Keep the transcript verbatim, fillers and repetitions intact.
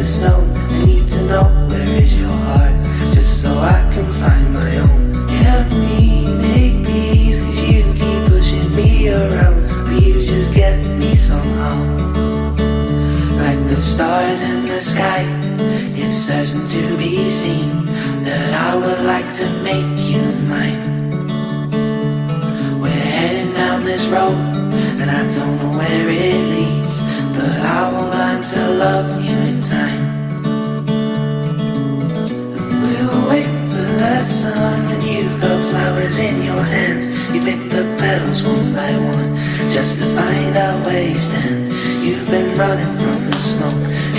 the snow. I need to know where is your heart, just so I can find my own. Help me make peace, cause you keep pushing me around, but you just get me somehow. Like the stars in the sky, it's certain to be seen that I would like to make you mine. We're heading down this road, and I don't know where it leads, but I will learn to love you in time. And we'll wait for the sun, and you've got flowers in your hands. You pick the petals one by one, just to find out where you stand. You've been running from the smoke,